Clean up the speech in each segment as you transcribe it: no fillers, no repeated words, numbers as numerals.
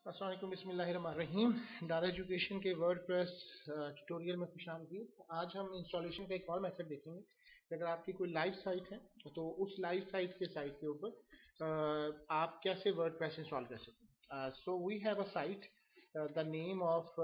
अस्सलाम वालेकुम, बिस्मिल्लाहिर्रहमानिर्रहीम। Dareducation के वर्डप्रेस ट्यूटोरियल में खुशामदीद। आज हम इंस्टॉलेशन का एक और मेथड देखेंगे। अगर आपकी कोई लाइव साइट है तो उस लाइव साइट के ऊपर आप कैसे वर्डप्रेस इंस्टॉल कर सकते हैं। So we have a site, the name of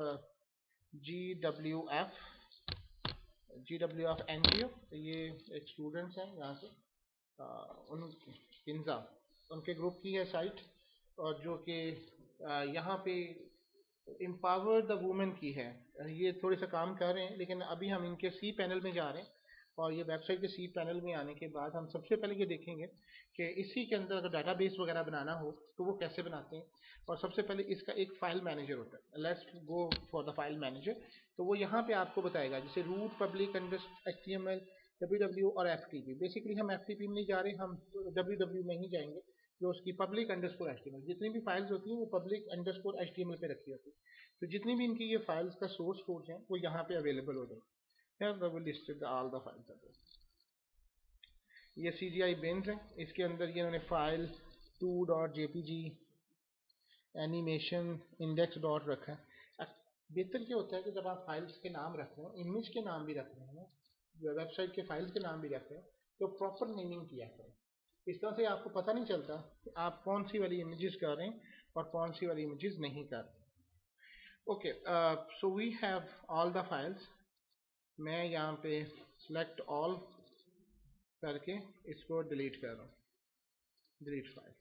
GWF NGO। ये एक स्टूडेंट्स हैं यहाँ से, उन किन्जा उनके ग्रुप की है साइट, और जो कि यहाँ पे एम्पावर द वुमेन की है। ये थोड़े सा काम कर रहे हैं, लेकिन अभी हम इनके सी पैनल में जा रहे हैं। और ये वेबसाइट के सी पैनल में आने के बाद हम सबसे पहले ये देखेंगे कि इसी के अंदर अगर डाटाबेस वगैरह बनाना हो तो वो कैसे बनाते हैं। और सबसे पहले इसका एक फाइल मैनेजर होता है। Let's go for the file manager. तो वो यहाँ पे आपको बताएगा, जैसे रूट, पब्लिक, HTML, WW और FTP। बेसिकली हम FTP में नहीं जा रहे, हम WW में ही जाएंगे। जो उसकी पब्लिक अंडरस्कोर HTML, जितनी भी फाइल्स होती हैं वो पब्लिक अंडरस्कोर HTML पे रखी होती है। तो जितनी भी इनकी ये फाइल्स का सोर्स कोड है वो यहाँ पे अवेलेबल हो जाएंगे। Listed all the files. ये CGI बिन्स है, इसके अंदर ये इन्होंने file 2.jpg animation index dot रखा है। बेहतर क्या होता है कि जब आप फाइल्स के नाम रख रहे हैं, इमेज के नाम भी रख रहे हैं, वेबसाइट के फाइल्स के नाम भी रख रहे हैं, तो प्रॉपर नेमिंग किया करें। इस तरह से आपको पता नहीं चलता कि आप कौन सी वाली इमेजेस कर रहे हैं और कौन सी वाली इमेजेस नहीं कर रहे। Okay, so we have all the files. मैं यहाँ पे सिलेक्ट ऑल करके इसको डिलीट कर रहा हूँ, डिलीट फाइल।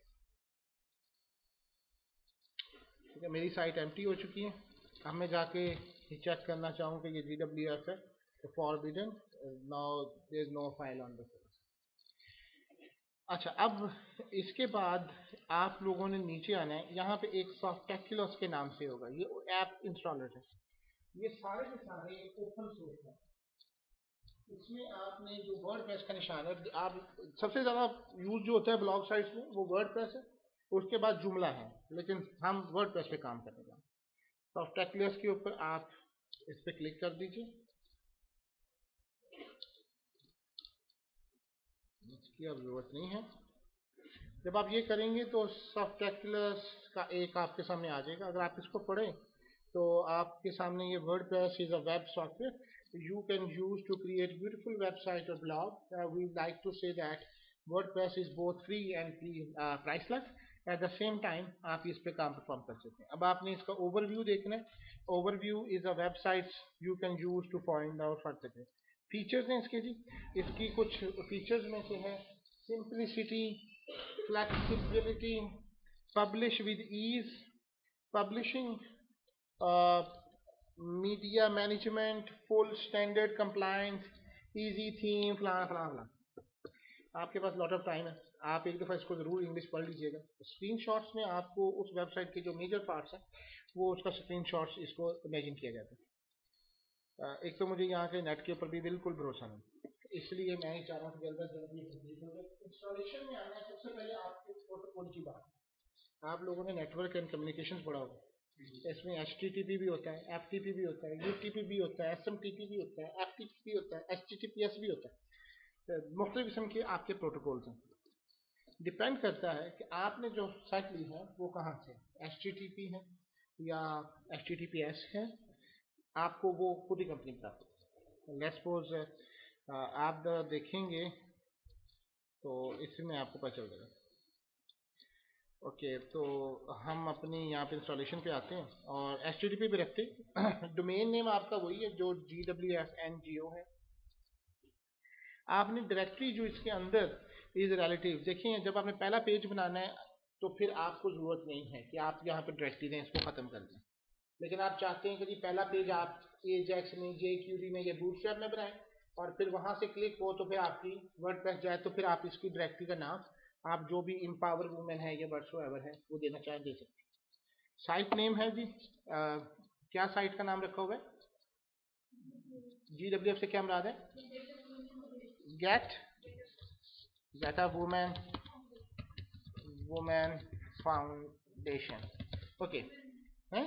ठीक है, मेरी साइट एम्प्टी हो चुकी है। अब मैं जाके चेक करना चाहूँ कि ये GWF है, तो forbidden, now there is no file on the. अच्छा, अब इसके बाद आप लोगों ने नीचे आना है। यहाँ पे एक सॉफ्टेक्युलस के नाम से होगा, ये ऐप इंस्टॉलर है। ये सारे के सारे ओपन सोर्स हैं। इसमें आपने जो वर्डप्रेस का निशान है, आप सबसे ज़्यादा यूज जो होता है ब्लॉग साइट्स में वो वर्डप्रेस है, उसके बाद जुमला है, लेकिन हम वर्डप्रेस पे काम करेंगे। सॉफ्टेक्युलस के ऊपर आप इस पर क्लिक कर दीजिए। इसकी अब जरूरत नहीं है। जब आप ये करेंगे तो सॉफ्टेक्युलस का एक आपके सामने आ जाएगा। अगर आप इसको पढ़ें तो आपके सामने ये WordPress is a web software you can use to create beautiful website और blog. We like to say that WordPress is both free and priceless. At the same time आप इस पे काम परफॉर्म कर सकते हैं। अब आपने इसका ओवरव्यू देखना है। Overview is a website you can use to find out further features हैं इसके जी। इसकी कुछ फीचर्स में से है simplicity, flexibility, publish with ease, publishing, media management, full standard compliance, easy theme, फलाना फलाना फलाना। आपके पास लॉट ऑफ टाइम है, आप एक दफ़ा इसको ज़रूर इंग्लिश पढ़ लीजिएगा। स्क्रीनशॉट्स में आपको उस वेबसाइट के जो मेजर पार्ट्स हैं वो उसका स्क्रीनशॉट्स इसको इमेजिन किया जाता है। एक तो मुझे यहाँ के नेट के ऊपर भी बिल्कुल भरोसा नहीं, इसलिए मैं ही चाह रहा हूँ कि जल्दी जल्दी इंस्टॉलेशन में आना है। सबसे पहले आपके प्रोटोकॉल की बात, आप लोगों ने नेटवर्क एंड कम्युनिकेशन पढ़ा होगा। इसमें HTTP भी होता है, FTP भी होता है, UTP भी होता है, SMTP भी होता है, FTP भी होता है, HTTPS भी होता है। मुख्तलिफ किस्म के आपके प्रोटोकॉल्स हैं। डिपेंड करता है कि आपने जो साइट ली है वो कहाँ से, HTTP है या HTTPS है, आपको वो खुद ही कंपनी बताती है। लेट्स सपोज आप देखेंगे तो इसमें आपको पता चल जाएगा। ओके, तो हम अपनी यहाँ पे इंस्टॉलेशन पे आते हैं और HTTP पे रखते हैं। डोमेन नेम आपका वही है जो GWF NGO है। आपने डायरेक्टरी जो इसके अंदर इज रिलेटिव, देखिए जब आपने पहला पेज बनाना है तो फिर आपको ज़रूरत नहीं है कि आप यहाँ पे डायरेक्टरी दें, इसको ख़त्म कर दें। लेकिन आप चाहते हैं कि जी पहला पेज आप AJAX में, JQD में या बूटस्ट्रैप में बनाएं और फिर वहाँ से क्लिक हो तो फिर आपकी वर्डप्रेस जाए, तो फिर आप इसकी डायरेक्टरी का नाम आप जो भी एम्पावर वुमेन है या व्हाटसोएवर है वो देना चाहें दे सकते हैं। साइट नेम है जी, क्या साइट का नाम रखा हुआ है? GWF से क्या मुराद है? Get a women foundation. Okay, हैं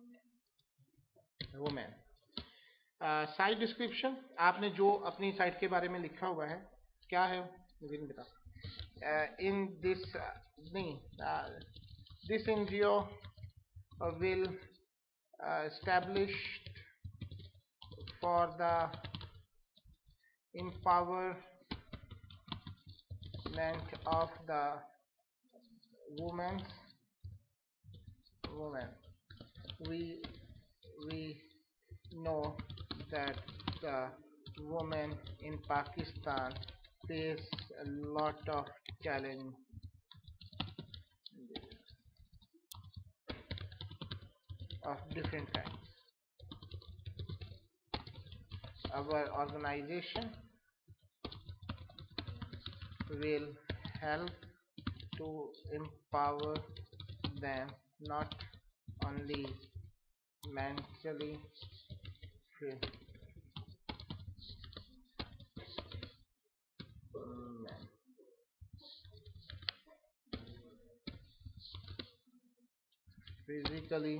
वुमेन। साइट डिस्क्रिप्शन, आपने जो अपनी साइट के बारे में लिखा हुआ है क्या है मुझे नहीं पता। इन दिस नहीं, this NGO will established for the empowerment of the women. Women. We we know that the women in Pakistan face a lot of challenge of different kinds. Our organization will help to empower them not only mentally, physically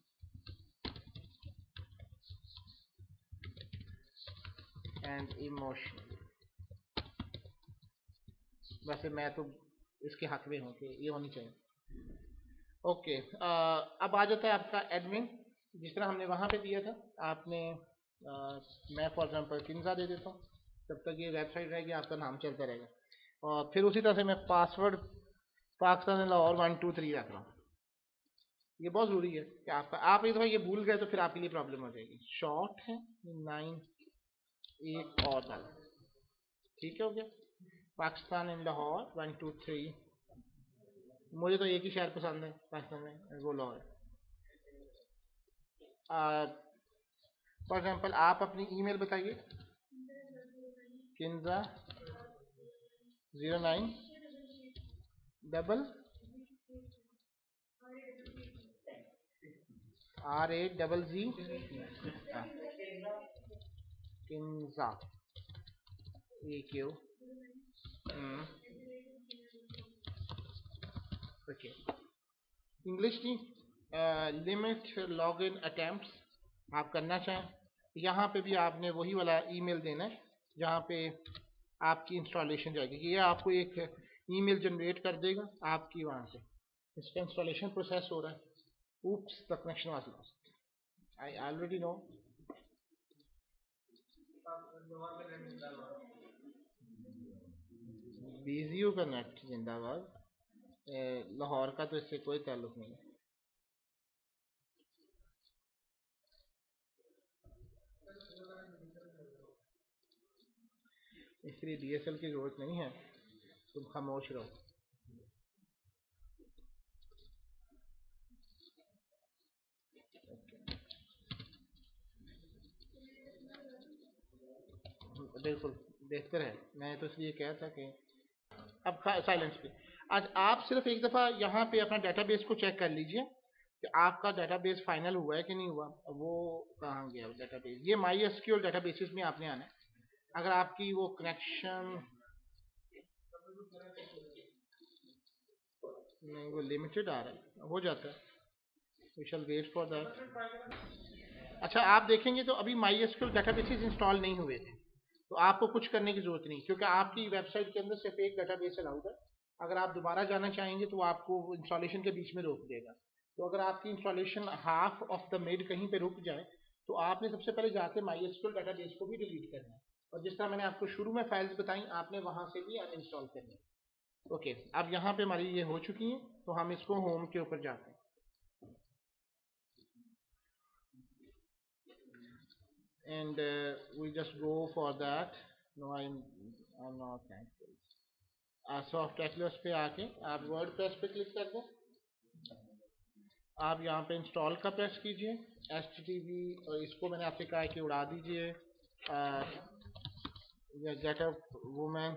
and emotionally. वैसे मैं तो इसके हक में हूँ कि ये होनी चाहिए. ओके, अब आ जाता है आपका एडमिन. जिस तरह हमने वहाँ पे दिया था आपने मैं फॉर एग्जांपल किन्जा दे देता हूँ. तब तक ये वेबसाइट रहेगी, आपका नाम चलता रहेगा. और फिर उसी तरह से मैं पासवर्ड पाकिस्तान लाहौर 123 रख रहा हूँ. ये बहुत ज़रूरी है कि आपका आप एक दफ़ा ये भूल गए तो फिर आपके लिए प्रॉब्लम हो जाएगी. शॉर्ट है 9 एक और डाल. ठीक है, हो गया. पाकिस्तान इन लाहौर 123. मुझे तो एक ही शहर पसंद है पाकिस्तान में, वो लाहौर है. फॉर एग्जांपल आप अपनी ईमेल बताइए. Kinza 09 double RAZZ Kinza EQ. Okay. English की लिमिट लॉगिन अटेम्प्ट्स आप करना चाहें, यहाँ पे भी आपने वही वाला ईमेल देना है जहाँ पे आपकी इंस्टॉलेशन जाएगी. ये आपको एक ईमेल जनरेट कर देगा आपकी वहाँ से. इसका इंस्टॉलेशन प्रोसेस हो रहा है. Oops, the connection was lost. I already know. बीजीओ का नेट जिंदाबाद. लाहौर का तो इससे कोई ताल्लुक नहीं है. इसलिए DSL की जरूरत नहीं है, तुम खामोश रहो. बिल्कुल बेहतर है. मैं तो इसलिए कहा था कि अब साइलेंस पे. आज आप सिर्फ एक दफ़ा यहाँ पे अपना डेटाबेस को चेक कर लीजिए कि आपका डेटाबेस फाइनल हुआ है कि नहीं हुआ. वो कहाँ गया डेटाबेस. ये माई एसक्यूएल डेटाबेसेस में आपने आना है. अगर आपकी वो कनेक्शन नहीं, वो लिमिटेड आ रहा है, हो जाता है. We shall wait for that. अच्छा, आप देखेंगे तो अभी माई एसक्यूएल डेटाबेसेस इंस्टॉल नहीं हुए थे, तो आपको कुछ करने की जरूरत नहीं, क्योंकि आपकी वेबसाइट के अंदर सिर्फ एक डेटाबेस अलाउड है. अगर आप दोबारा जाना चाहेंगे तो आपको इंस्टॉलेशन के बीच में रोक देगा. तो अगर आपकी installation half of the mid कहीं पे रुक जाए तो आपने सबसे पहले जाके माई एसक्यूएल डेटाबेस को भी डिलीट करना है. और जिस तरह मैंने आपको शुरू में फाइल्स बताई आपने वहां से भी अनइंस्टॉल करनी है. ओके, अब यहाँ पे हमारी ये हो चुकी है, तो हम इसको होम के ऊपर जाते हैं. And we just go for that. No, I'm not thankful. Softaculous पे आके आप वर्डप्रेस पे क्लिक कर दें. आप यहाँ पे इंस्टॉल का प्रेस कीजिए. HTTP, और इसको मैंने आपसे कहा कि उड़ा दीजिए. गेट अप वुमेन,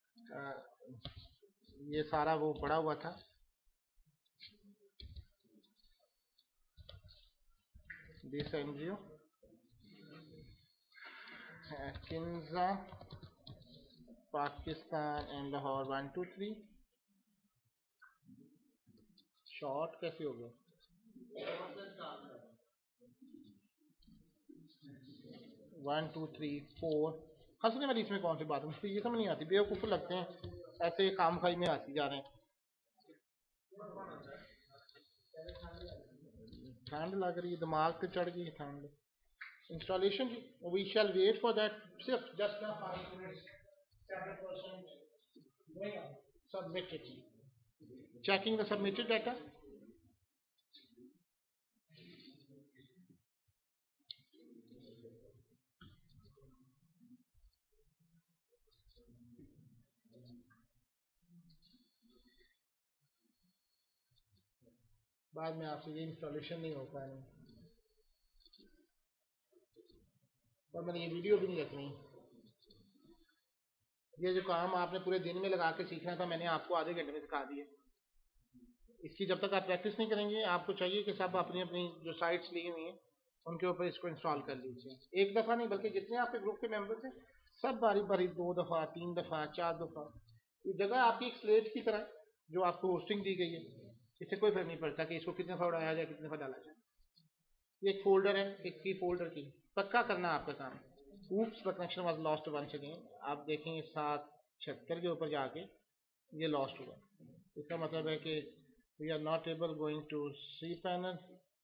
ये सारा वो पड़ा हुआ था. This NGO Kinza Pakistan and Lahore 123. Short कैसे हो गया. 1 2 3 4. हंसने वाली इसमें कौन सी बात है, मुझे ये समझ नहीं आती. बेवकूफ़ लगते हैं ऐसे काम खाई में हंसी जा रहे हैं. ठंड लग रही है, दिमाग पे चढ़ गई ठंड। इंस्टॉलेशन जी, we shall wait for that, सिर्फ just 5 minutes. 7% going on. Submitted. Checking the submitted data. बाद में आपसे ये इंस्टॉलेशन नहीं हो पाएगा, और मैंने ये वीडियो भी नहीं रखनी। ये जो काम आपने पूरे दिन में लगा के सीखना था, मैंने आपको आधे घंटे में सिखा दिया। इसकी जब तक आप प्रैक्टिस नहीं करेंगे, आपको चाहिए कि सब अपनी अपनी जो साइट्स ली हुई हैं उनके ऊपर इसको इंस्टॉल कर लीजिए। एक दफ़ा नहीं, बल्कि जितने आपके ग्रुप के मेंबर्स हैं सब बारी बारी 2 दफ़ा 3 दफ़ा 4 दफ़ा। ये जगह आपकी एक स्लेट की तरह जो आपको होस्टिंग दी गई है, इससे कोई फर्क नहीं पड़ता कि इसको कितने दफ़ा उड़ाया जाए, कितने दफ़ा डाला जाए। ये एक फोल्डर है, एक की फोल्डर की पक्का करना आपका काम। Oops the connection was lost once again. आप देखेंगे 776 के ऊपर जाके ये लॉस्ट हुआ। इसका मतलब है कि we are not able going to see panel.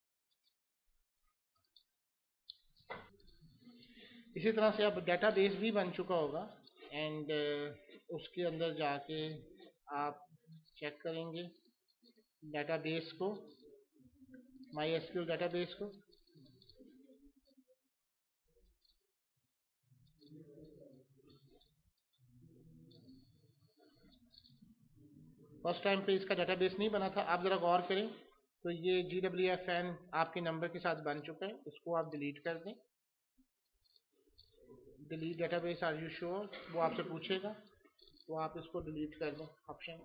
इसी तरह से अब डेटाबेस भी बन चुका होगा, एंड उसके अंदर जाके आप चेक करेंगे डेटाबेस को, माई एसक्यूएल डेटाबेस को। फर्स्ट टाइम पे इसका डेटाबेस नहीं बना था। आप ज़रा गौर करें तो ये GWFN आपके नंबर के साथ बन चुका है, इसको आप डिलीट कर दें। Delete database are you sure, वो आपसे पूछेगा, तो आप इसको डिलीट कर दें ऑप्शन।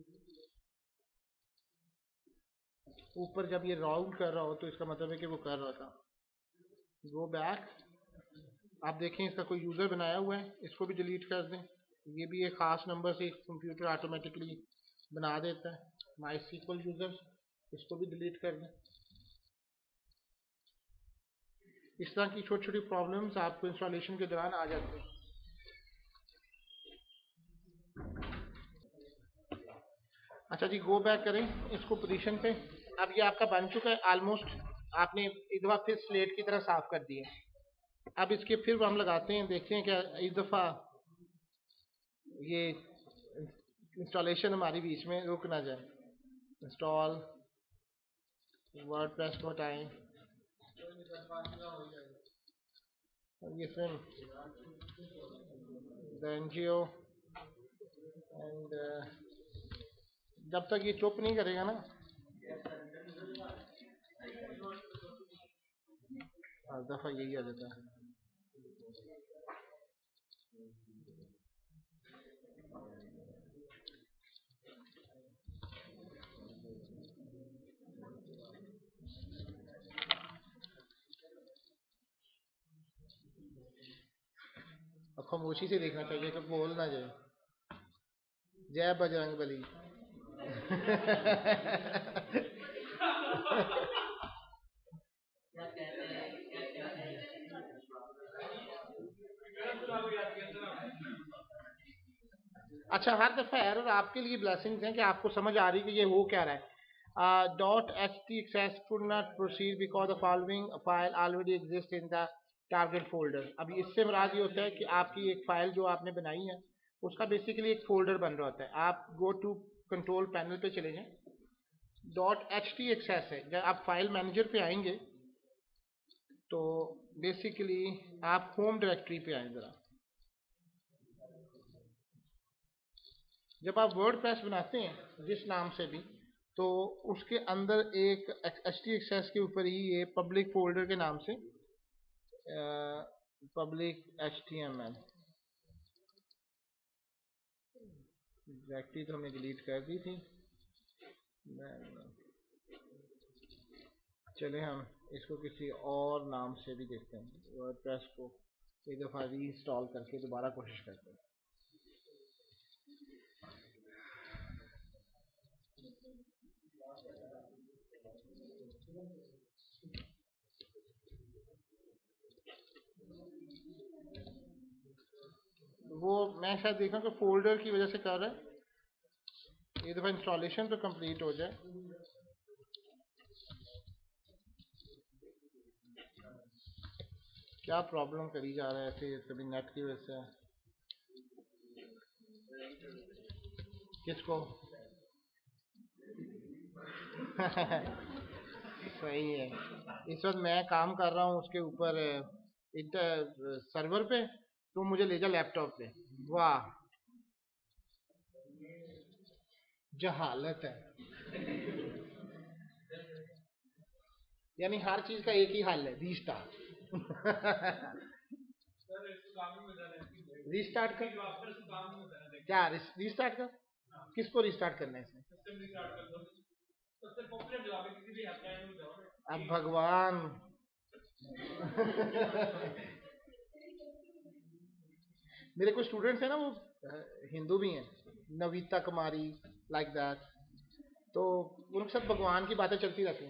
ऊपर जब ये राउंड कर रहा हो तो इसका मतलब है कि वो कर रहा था। गो बैक, आप देखें इसका कोई यूज़र बनाया हुआ है, इसको भी डिलीट कर दें। ये भी एक ख़ास नंबर से कंप्यूटर ऑटोमेटिकली बना देता है, माई सीक्वल यूज़र, इसको भी डिलीट कर दें। इस तरह की छोटी छोटी प्रॉब्लम्स आपको इंस्टॉलेशन के दौरान आ जाती हैं। अच्छा जी, गो बैक करें इसको पोजीशन पे। अब ये आपका बन चुका है ऑलमोस्ट, आपने एक दफ़ा फिर स्लेट की तरह साफ कर दिया। अब इसके फिर हम लगाते हैं, देखते हैं क्या इस दफ़ा ये इंस्टॉलेशन हमारी बीच में रुक ना जाए। इंस्टॉल वर्डप्रेस को हटाएं, और ये इसमें एनजीओ, एंड जब तक ये चुप नहीं करेगा ना, हर दफ़ा यही आ जाता है। अब खामोशी से देखना चाहिए कि बोल ना जाए। जय बजरंग बली। अच्छा, हर दफ़ा एरर आपके लिए ब्लेसिंग्स हैं कि आपको समझ आ रही है कि ये हो क्या रहा है। Dot H T access could not proceed because the following file already exist in the target folder. अभी इससे मुराद ये होता है कि आपकी एक फाइल जो आपने बनाई है उसका बेसिकली एक फोल्डर बन रहा होता है। आप गो टू कंट्रोल पैनल पे चले जाएं, डॉट एच टी एक्सेस है। जब आप फाइल मैनेजर पे आएंगे तो बेसिकली आप होम डायरेक्टरी पे आए ज़रा। जब आप वर्डप्रेस बनाते हैं जिस नाम से भी, तो उसके अंदर एक एच टी एक्सेस के ऊपर ही ये पब्लिक फोल्डर के नाम से पब्लिक HTML डायरेक्टरी तो हमने डिलीट कर दी थी। चले हम इसको किसी और नाम से भी देखते हैं, वर्डप्रेस को एक दफ़ा रीइंस्टॉल करके दोबारा कोशिश करते हैं। वो मैं शायद देखा कि फोल्डर की वजह से कर रहा है। एक दफ़ा इंस्टॉलेशन तो कंप्लीट हो जाए। क्या प्रॉब्लम करी जा रहा है ऐसे, कभी नेट की वजह से। किसको? सही है। इस वक्त मैं काम कर रहा हूँ उसके ऊपर, सर्वर पे, तो मुझे ले जा लैपटॉप पे। वाह, जहालत है। यानी हर चीज का एक ही हल है, रीस्टार्ट। रीस्टार्ट कर। क्या रीस्टार्ट कर? किसको रिस्टार्ट करना है इसमें? अब भगवान। मेरे कुछ स्टूडेंट्स हैं ना, वो हिंदू भी हैं, नवीता कुमारी, लाइक दैट। तो उनके साथ भगवान की बातें चलती रहती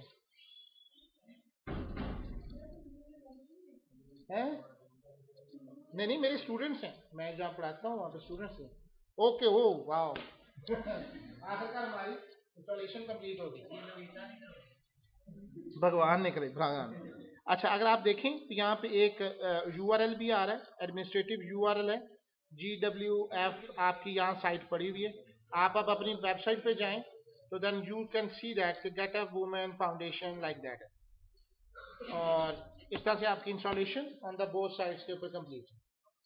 हैं। नहीं नहीं, मेरे स्टूडेंट्स हैं, मैं जहाँ पढ़ाता हूँ वहाँ पे स्टूडेंट्स हैं। ओके, ओ वाह। आखिरकार हमारी इंस्टॉलेशन कंप्लीट होगी। भगवान ने करे, भगवान। अच्छा, अगर आप देखें तो यहाँ पे एक यूआरएल भी आ रहा है, एडमिनिस्ट्रेटिव यूआरएल है, GWF आपकी यहाँ साइट पड़ी हुई है। आप अब अपनी वेबसाइट पे जाएं तो then you can see that get a women foundation like that है। और इस तरह से आपकी installation on the both sides के ऊपर कंप्लीट।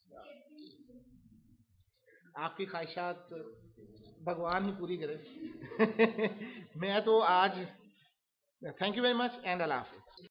आपकी ख्वाहिशात भगवान ही पूरी करे। मैं तो आज, thank you very much and अल्लाह हाफिज।